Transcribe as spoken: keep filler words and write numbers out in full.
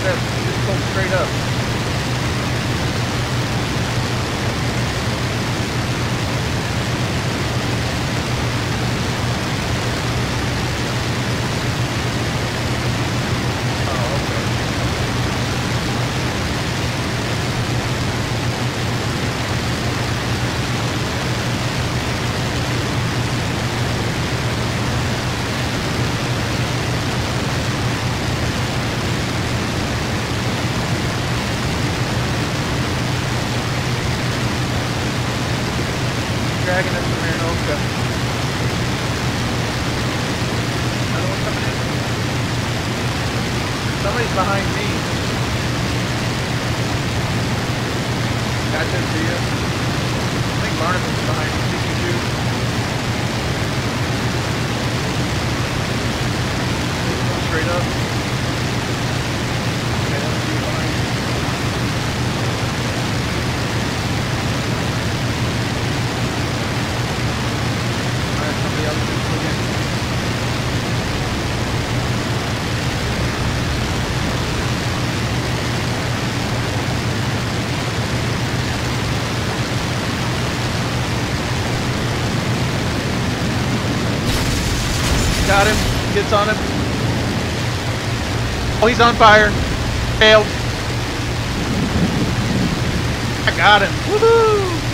said, just pull straight up. Dragging us from here in Oka. Another one coming in. Somebody's behind me. Gotcha, see ya. I think Barnabas is behind me. sixty-two. Going straight up. Okay, that's you behind me. Somebody else is looking. Got him. Gets on him. Oh, he's on fire. Failed. I got him. Woohoo!